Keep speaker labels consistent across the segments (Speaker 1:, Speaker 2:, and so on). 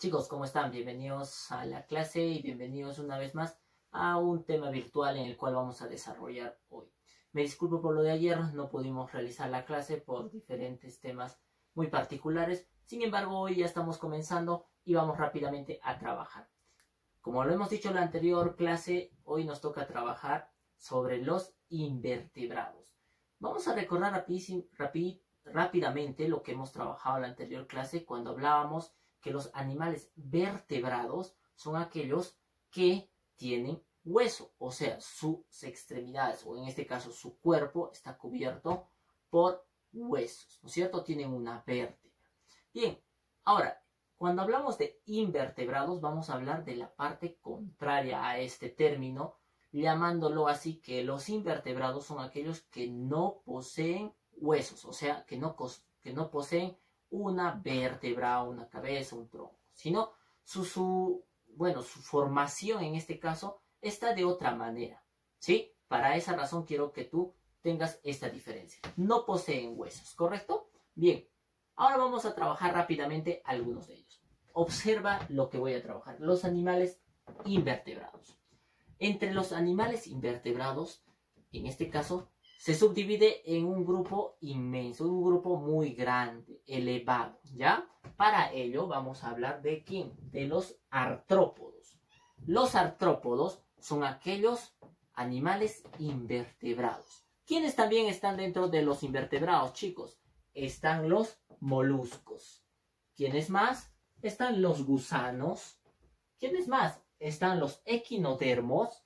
Speaker 1: Chicos, ¿cómo están? Bienvenidos a la clase y bienvenidos una vez más a un tema virtual en el cual vamos a desarrollar hoy. Me disculpo por lo de ayer, no pudimos realizar la clase por diferentes temas muy particulares. Sin embargo, hoy ya estamos comenzando y vamos rápidamente a trabajar. Como lo hemos dicho en la anterior clase, hoy nos toca trabajar sobre los invertebrados. Vamos a recordar rápidamente lo que hemos trabajado en la anterior clase cuando hablábamos que los animales vertebrados son aquellos que tienen hueso, o sea, sus extremidades, o en este caso su cuerpo, está cubierto por huesos, ¿no es cierto? Tienen una vértebra. Bien, ahora, cuando hablamos de invertebrados, vamos a hablar de la parte contraria a este término, llamándolo así, que los invertebrados son aquellos que no poseen huesos, o sea, que no poseen una vértebra, una cabeza, un tronco, sino su formación en este caso está de otra manera, ¿sí? Para esa razón quiero que tú tengas esta diferencia. No poseen huesos, ¿correcto? Bien, ahora vamos a trabajar rápidamente algunos de ellos. Observa lo que voy a trabajar, los animales invertebrados. Entre los animales invertebrados, en este caso, se subdivide en un grupo inmenso, un grupo muy grande, elevado, ¿ya? Para ello vamos a hablar de ¿quién? De los artrópodos. Los artrópodos son aquellos animales invertebrados. ¿Quiénes también están dentro de los invertebrados, chicos? Están los moluscos. ¿Quiénes más? Están los gusanos. ¿Quiénes más? Están los equinodermos.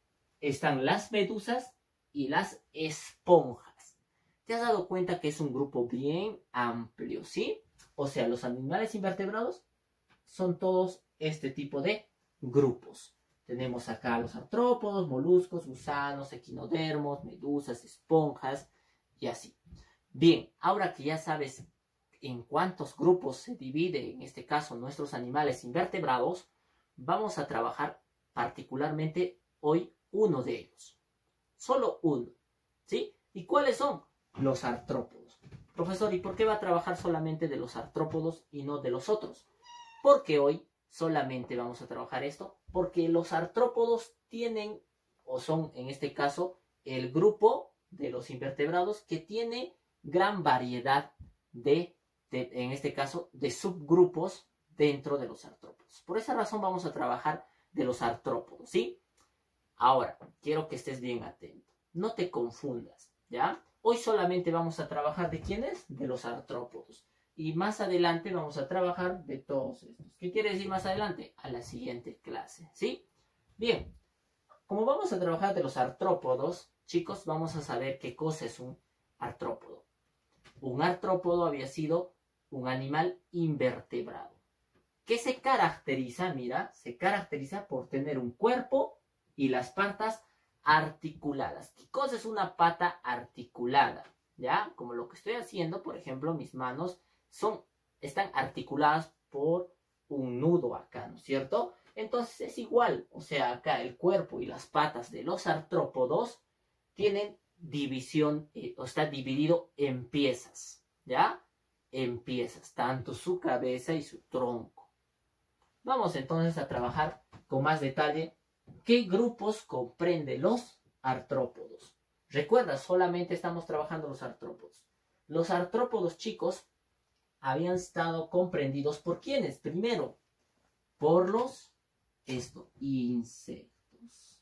Speaker 1: Están las medusas y las esponjas. ¿Te has dado cuenta que es un grupo bien amplio, sí? O sea, los animales invertebrados son todos este tipo de grupos. Tenemos acá los artrópodos, moluscos, gusanos, equinodermos, medusas, esponjas y así. Bien, ahora que ya sabes en cuántos grupos se divide, en este caso, nuestros animales invertebrados, vamos a trabajar particularmente hoy uno de ellos. Solo uno, ¿sí? ¿Y cuáles son? Los artrópodos. Profesor, ¿y por qué va a trabajar solamente de los artrópodos y no de los otros? Porque hoy solamente vamos a trabajar esto, porque los artrópodos tienen, o son en este caso, el grupo de los invertebrados que tiene gran variedad en este caso, de subgrupos dentro de los artrópodos. Por esa razón vamos a trabajar de los artrópodos, ¿sí? Ahora, quiero que estés bien atento. No te confundas, ¿ya? Hoy solamente vamos a trabajar de quiénes, de los artrópodos. Y más adelante vamos a trabajar de todos estos. ¿Qué quiere decir más adelante? A la siguiente clase, ¿sí? Bien, como vamos a trabajar de los artrópodos, chicos, vamos a saber qué cosa es un artrópodo. Un artrópodo había sido un animal invertebrado. ¿Qué se caracteriza? Mira, se caracteriza por tener un cuerpo y las patas articuladas. ¿Qué cosa es una pata articulada? ¿Ya? Como lo que estoy haciendo, por ejemplo, mis manos están articuladas por un nudo acá, ¿no es cierto? Entonces es igual, o sea, acá el cuerpo y las patas de los artrópodos tienen división, o está dividido en piezas, ¿ya? En piezas, tanto su cabeza y su tronco. Vamos entonces a trabajar con más detalle qué grupos comprende los artrópodos. Recuerda, solamente estamos trabajando los artrópodos. Los artrópodos, chicos, habían estado comprendidos por ¿quiénes? Primero, por los insectos.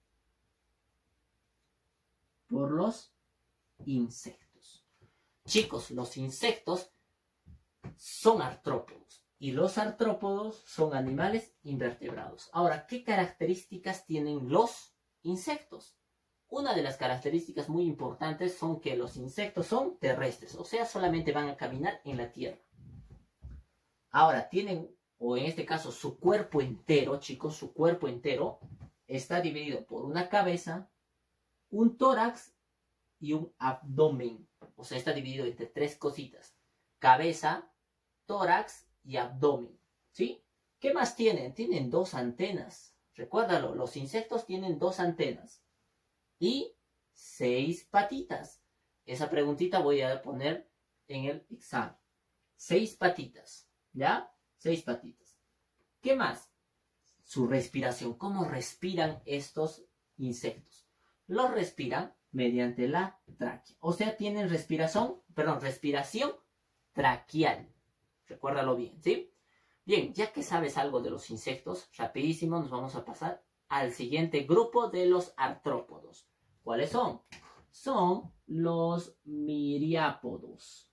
Speaker 1: Por los insectos. Chicos, los insectos son artrópodos. Y los artrópodos son animales invertebrados. Ahora, ¿qué características tienen los insectos? Una de las características muy importantes son que los insectos son terrestres, o sea, solamente van a caminar en la tierra. Ahora, tienen, o en este caso, su cuerpo entero, chicos, su cuerpo entero está dividido por una cabeza, un tórax y un abdomen. O sea, está dividido entre tres cositas. Cabeza, tórax y abdomen, ¿sí? ¿Qué más tienen? Tienen dos antenas. Recuérdalo, los insectos tienen dos antenas y 6 patitas. Esa preguntita voy a poner en el examen. 6 patitas, ¿ya? 6 patitas. ¿Qué más? Su respiración. ¿Cómo respiran estos insectos? Los respiran mediante la tráquea. O sea, tienen respiración traqueal. Recuérdalo bien, ¿sí? Bien, ya que sabes algo de los insectos, rapidísimo nos vamos a pasar al siguiente grupo de los artrópodos. ¿Cuáles son? Son los miriápodos.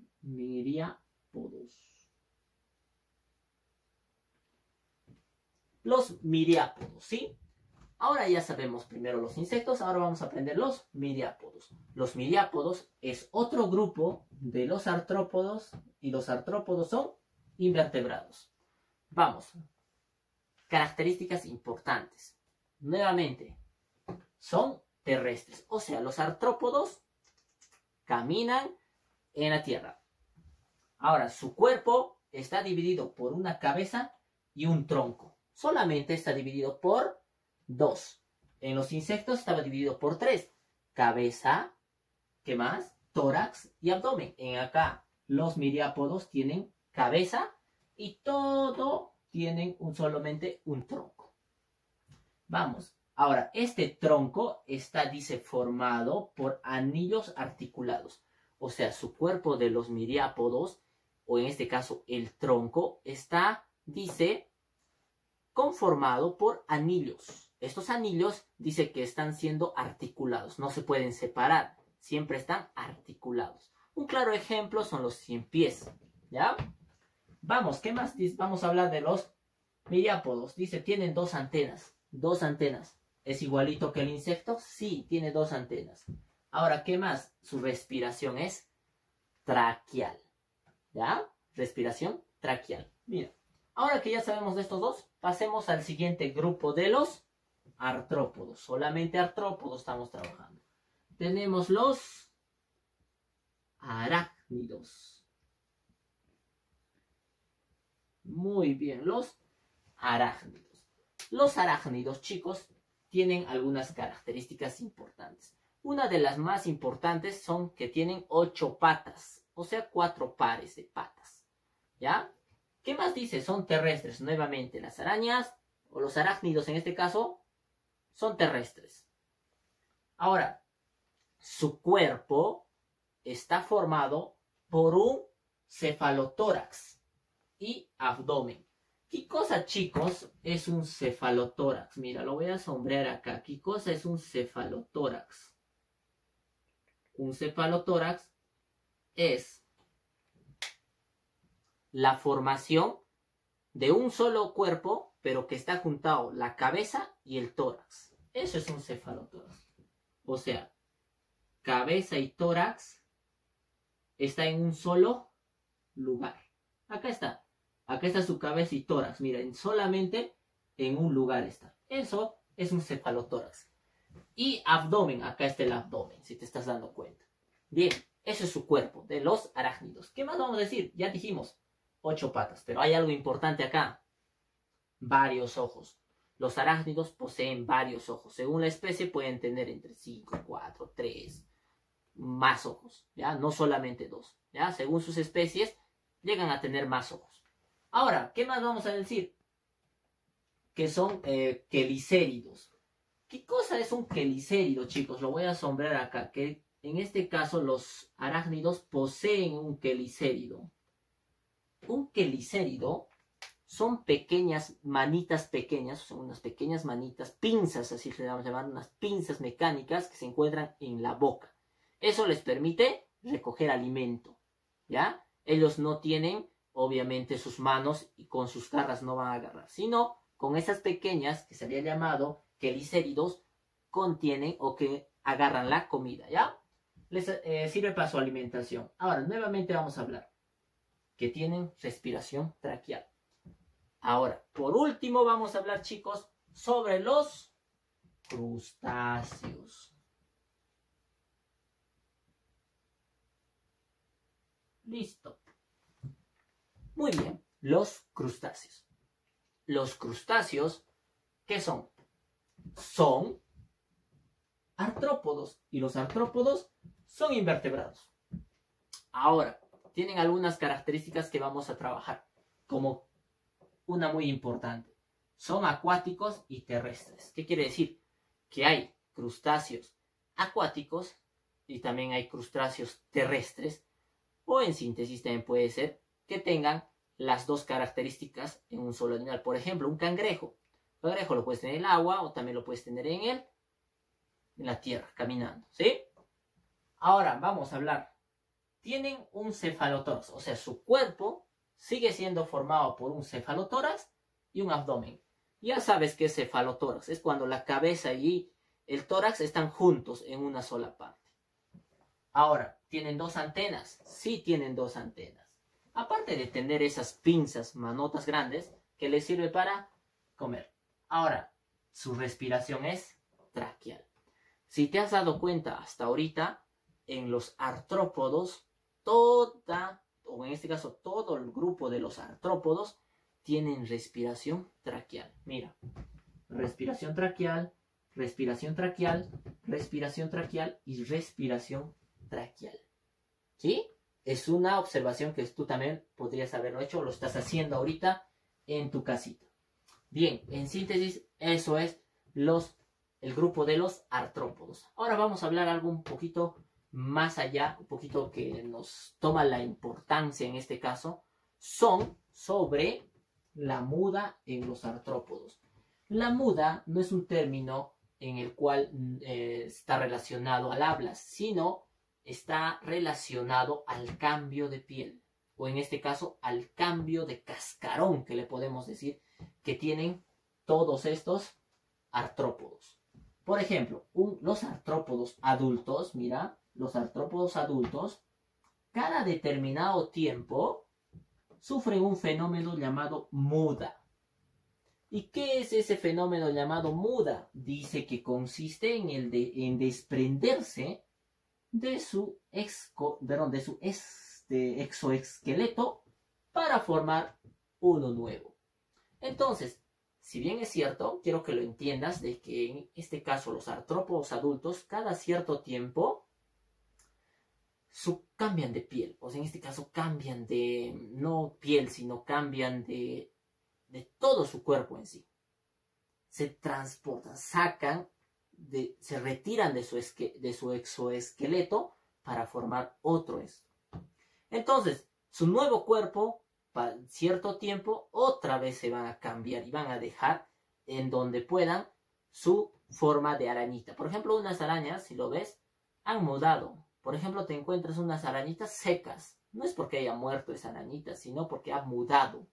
Speaker 1: Los miriápodos, ¿sí? Ahora ya sabemos primero los insectos, ahora vamos a aprender los miriápodos. Los miriápodos es otro grupo de los artrópodos y los artrópodos son invertebrados. Vamos. Características importantes. Nuevamente, son terrestres. O sea, los artrópodos caminan en la tierra. Ahora, su cuerpo está dividido por una cabeza y un tronco. Solamente está dividido por dos. En los insectos estaba dividido por tres. Cabeza, ¿qué más? Tórax y abdomen. En acá, los miriápodos tienen cabeza y todo tienen solamente un tronco. Vamos. Ahora, este tronco está, dice, formado por anillos articulados. O sea, su cuerpo de los miriápodos, o en este caso el tronco, está, dice, conformado por anillos. Estos anillos dice que están siendo articulados, no se pueden separar, siempre están articulados. Un claro ejemplo son los 100 pies, ¿ya? Vamos, ¿qué más? Vamos a hablar de los miriápodos. Dice, tienen dos antenas. ¿Es igualito que el insecto? Sí, tiene dos antenas. Ahora, ¿qué más? Su respiración es traqueal, ¿ya? Respiración traqueal. Mira, ahora que ya sabemos de estos dos, pasemos al siguiente grupo de los artrópodos. Solamente artrópodos estamos trabajando. Tenemos los arácnidos. Muy bien, los arácnidos. Los arácnidos, chicos, tienen algunas características importantes. Una de las más importantes son que tienen 8 patas, o sea, 4 pares de patas. ¿Ya? ¿Qué más dice? Son terrestres. Nuevamente, las arañas, o los arácnidos en este caso, son terrestres. Ahora, su cuerpo está formado por un cefalotórax y abdomen. ¿Qué cosa, chicos, es un cefalotórax? Mira, lo voy a sombrear acá. ¿Qué cosa es un cefalotórax? Un cefalotórax es la formación de un solo cuerpo, pero que está juntado la cabeza y el tórax. Eso es un cefalotórax. O sea, cabeza y tórax está en un solo lugar. Acá está. Acá está su cabeza y tórax. Miren, solamente en un lugar está. Eso es un cefalotórax. Y abdomen. Acá está el abdomen, si te estás dando cuenta. Bien, ese es su cuerpo de los arácnidos. ¿Qué más vamos a decir? Ya dijimos 8 patas, pero hay algo importante acá. Varios ojos. Los arácnidos poseen varios ojos. Según la especie pueden tener entre 5, 4, 3, más ojos. ¿Ya? No solamente 2. ¿Ya? Según sus especies llegan a tener más ojos. Ahora, ¿qué más vamos a decir? Que son quelicéridos. ¿Qué cosa es un quelicérido, chicos? Lo voy a sombrear acá. Que en este caso los arácnidos poseen un quelicérido. Un quelicérido son pequeñas manitas pequeñas, son unas pequeñas manitas, pinzas, así se llaman, unas pinzas mecánicas que se encuentran en la boca. Eso les permite recoger alimento, ¿ya? Ellos no tienen, obviamente, sus manos y con sus garras no van a agarrar, sino con esas pequeñas, que se había llamado quelicéridos, contienen o que agarran la comida, ¿ya? Les sirve para su alimentación. Ahora, nuevamente vamos a hablar que tienen respiración traqueal. Ahora, por último, vamos a hablar, chicos, sobre los crustáceos. Listo. Muy bien, los crustáceos. Los crustáceos, ¿qué son? Son artrópodos. Y los artrópodos son invertebrados. Ahora, tienen algunas características que vamos a trabajar. Como una muy importante. Son acuáticos y terrestres. ¿Qué quiere decir? Que hay crustáceos acuáticos y también hay crustáceos terrestres, o en síntesis también puede ser que tengan las dos características en un solo animal. Por ejemplo, un cangrejo. Un cangrejo lo puedes tener en el agua o también lo puedes tener en la tierra, caminando, ¿sí? Ahora vamos a hablar. Tienen un cefalotórax, o sea, su cuerpo sigue siendo formado por un cefalotórax y un abdomen. Ya sabes qué es cefalotórax, es cuando la cabeza y el tórax están juntos en una sola parte. Ahora, ¿tienen dos antenas? Sí tienen dos antenas. Aparte de tener esas pinzas, manotas grandes, que les sirve para comer. Ahora, su respiración es traqueal. Si te has dado cuenta hasta ahorita, en los artrópodos, o en este caso todo el grupo de los artrópodos, tienen respiración traqueal. Mira, respiración traqueal, respiración traqueal, respiración traqueal y respiración traqueal. ¿Sí? Es una observación que tú también podrías haberlo hecho, lo estás haciendo ahorita en tu casita. Bien, en síntesis, eso es el grupo de los artrópodos. Ahora vamos a hablar algo un poquito más allá, un poquito que nos toma la importancia en este caso, son sobre la muda en los artrópodos. La muda no es un término en el cual está relacionado al habla, sino está relacionado al cambio de piel, o en este caso al cambio de cascarón que le podemos decir que tienen todos estos artrópodos. Por ejemplo, los artrópodos adultos, mira, los artrópodos adultos, cada determinado tiempo sufren un fenómeno llamado muda. ¿Y qué es ese fenómeno llamado muda? Dice que consiste en desprenderse de su exoesqueleto para formar uno nuevo. Entonces, si bien es cierto, quiero que lo entiendas de que en este caso los artrópodos adultos cada cierto tiempo cambian de piel, o sea, en este caso cambian de, no piel, sino cambian de todo su cuerpo en sí. Se transportan, se retiran de su exoesqueleto para formar otro. Entonces, su nuevo cuerpo, para cierto tiempo, otra vez se van a cambiar y van a dejar en donde puedan su forma de arañita. Por ejemplo, unas arañas, si lo ves, han mudado. Por ejemplo, te encuentras unas arañitas secas. No es porque haya muerto esa arañita, sino porque ha mudado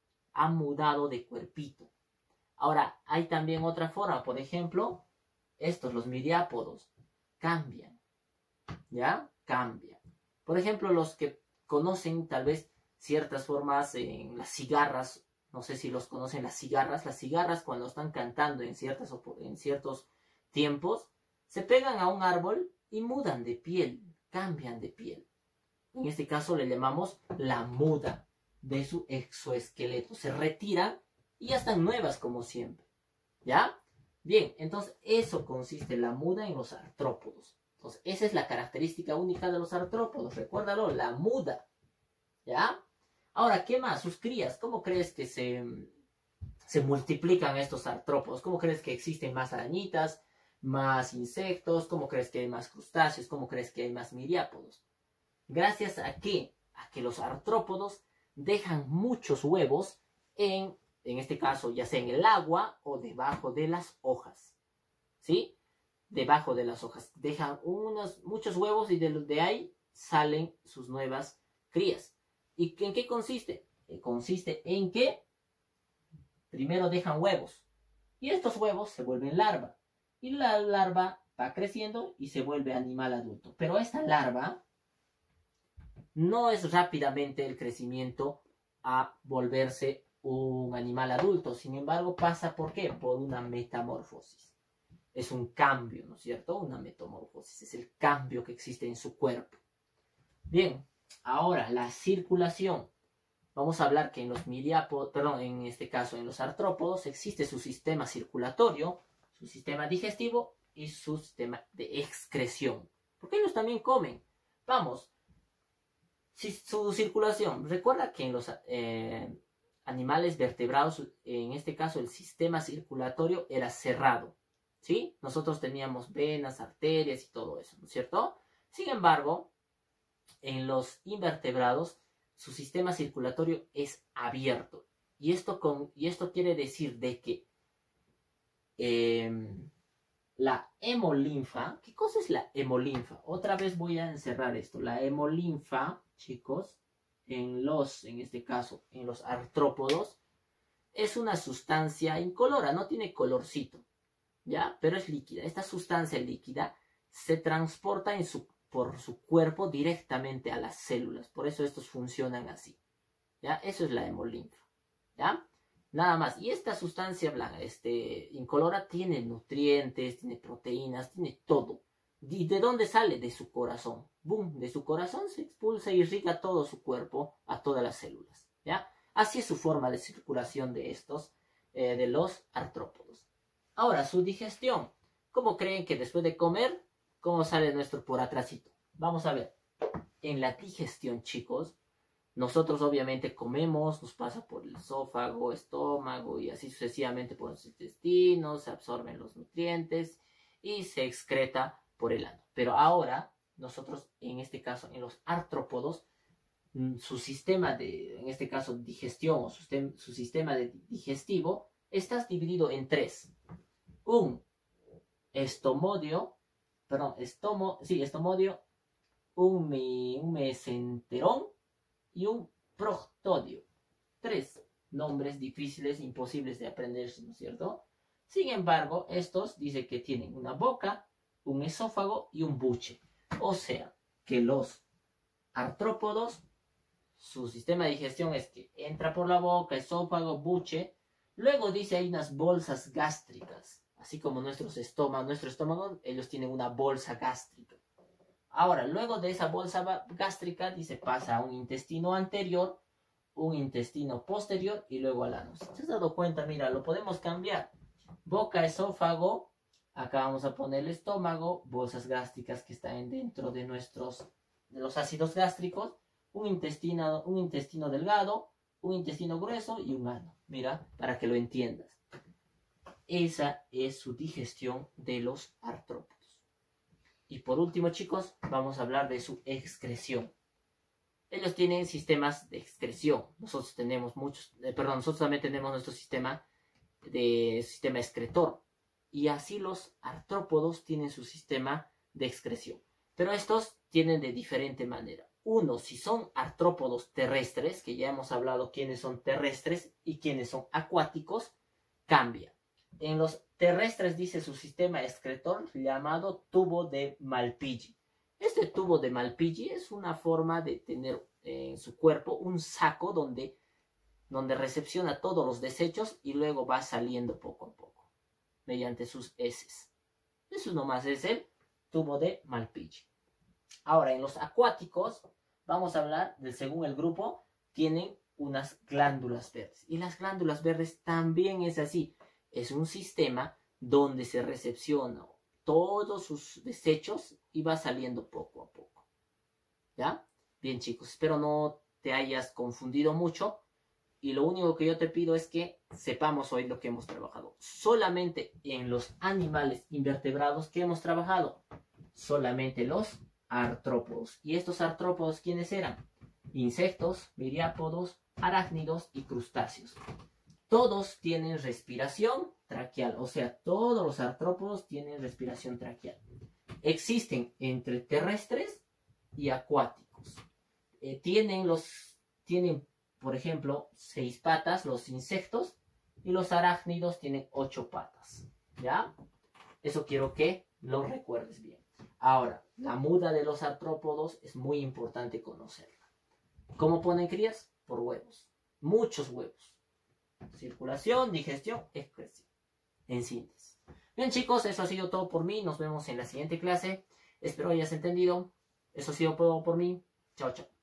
Speaker 1: de cuerpito. Ahora, hay también otra forma. Por ejemplo, los miriápodos, cambian. ¿Ya? Cambian. Por ejemplo, los que conocen tal vez ciertas formas en las cigarras, no sé si los conocen las cigarras cuando están cantando en ciertos tiempos, se pegan a un árbol y mudan de piel, cambian de piel. En este caso le llamamos la muda de su exoesqueleto. Se retiran y ya están nuevas como siempre. ¿Ya? Bien, entonces eso consiste en la muda en los artrópodos. Entonces esa es la característica única de los artrópodos. Recuérdalo, la muda. ¿Ya? Ahora, ¿qué más? Sus crías. ¿Cómo crees que se multiplican estos artrópodos? ¿Cómo crees que existen más arañitas, más insectos? ¿Cómo crees que hay más crustáceos? ¿Cómo crees que hay más miriápodos? Gracias a que los artrópodos dejan muchos huevos en este caso, ya sea en el agua o debajo de las hojas. ¿Sí? Debajo de las hojas. Dejan muchos huevos y de ahí salen sus nuevas crías. ¿Y en qué consiste? Consiste en que primero dejan huevos. Y estos huevos se vuelven larva. Y la larva va creciendo y se vuelve animal adulto. Pero esta larva no es rápidamente el crecimiento a volverse un animal adulto. Sin embargo, pasa ¿por qué? Por una metamorfosis. Es un cambio, ¿no es cierto? Una metamorfosis. Es el cambio que existe en su cuerpo. Bien, ahora la circulación. Vamos a hablar que en los en este caso en los artrópodos existe su sistema circulatorio, su sistema digestivo y su sistema de excreción. Porque ellos también comen. Vamos, su circulación. Recuerda que en los animales vertebrados, en este caso el sistema circulatorio era cerrado, ¿sí? Nosotros teníamos venas, arterias y todo eso, ¿no es cierto? Sin embargo, en los invertebrados, su sistema circulatorio es abierto. Y esto quiere decir de que la hemolinfa, ¿qué cosa es la hemolinfa? Otra vez voy a encerrar esto. La hemolinfa, chicos, en este caso, en los artrópodos, es una sustancia incolora, no tiene colorcito, ¿ya? Pero es líquida. Esta sustancia líquida se transporta por su cuerpo directamente a las células. Por eso estos funcionan así, ¿ya? Eso es la hemolinfa, ¿ya? Nada más. Y esta sustancia blanca, incolora, tiene nutrientes, tiene proteínas, tiene todo. ¿Y de dónde sale? De su corazón. ¡Bum! De su corazón se expulsa y irriga todo su cuerpo a todas las células, ¿ya? Así es su forma de circulación de de los artrópodos. Ahora, su digestión. ¿Cómo creen que después de comer, cómo sale nuestro por atrásito? Vamos a ver. En la digestión, chicos, nosotros obviamente comemos, nos pasa por el esófago, estómago y así sucesivamente por los intestinos, se absorben los nutrientes y se excreta por el ano. Pero ahora, nosotros en este caso, en los artrópodos, su sistema en este caso, digestión o su sistema digestivo está dividido en tres. Un estomodio, un mesenterón y un proctodio. Tres nombres difíciles, imposibles de aprenderse, ¿no es cierto? Sin embargo, estos dice que tienen una boca, un esófago y un buche. O sea, que los artrópodos, su sistema de digestión es que entra por la boca, esófago, buche. Luego dice hay unas bolsas gástricas. Así como nuestro estómago, ellos tienen una bolsa gástrica. Ahora, luego de esa bolsa gástrica, dice, pasa a un intestino anterior, un intestino posterior y luego al ano. Si te has dado cuenta, mira, lo podemos cambiar. Boca, esófago, acá vamos a poner el estómago, bolsas gástricas que están dentro de los ácidos gástricos, un intestino delgado, un intestino grueso y un ano. Mira, para que lo entiendas. Esa es su digestión de los artrópodos. Y por último, chicos, vamos a hablar de su excreción. Ellos tienen sistemas de excreción. Nosotros también tenemos nuestro sistema excretor. Y así los artrópodos tienen su sistema de excreción. Pero estos tienen de diferente manera. Uno, si son artrópodos terrestres, que ya hemos hablado quiénes son terrestres y quiénes son acuáticos, cambia. En los terrestres dice su sistema excretor llamado tubo de Malpighi. Este tubo de Malpighi es una forma de tener en su cuerpo un saco donde recepciona todos los desechos y luego va saliendo poco a poco mediante sus heces. Eso nomás es el tubo de Malpighi. Ahora, en los acuáticos, vamos a hablar según el grupo, tienen unas glándulas verdes. Y las glándulas verdes también es así. Es un sistema donde se recepciona todos sus desechos y va saliendo poco a poco. ¿Ya? Bien, chicos, espero no te hayas confundido mucho. Y lo único que yo te pido es que sepamos hoy lo que hemos trabajado. Solamente en los animales invertebrados que hemos trabajado. Solamente los artrópodos. ¿Y estos artrópodos quiénes eran? Insectos, miriápodos, arácnidos y crustáceos. Todos tienen respiración traqueal, o sea, todos los artrópodos tienen respiración traqueal. Existen entre terrestres y acuáticos. Tienen, por ejemplo, 6 patas los insectos y los arácnidos tienen 8 patas. ¿Ya? Eso quiero que lo recuerdes bien. Ahora, la muda de los artrópodos es muy importante conocerla. ¿Cómo ponen crías? Por huevos. Muchos huevos. Circulación, digestión, excreción. En síntesis. Bien, chicos, eso ha sido todo por mí. Nos vemos en la siguiente clase. Espero hayas entendido. Eso ha sido todo por mí. Chao, chao.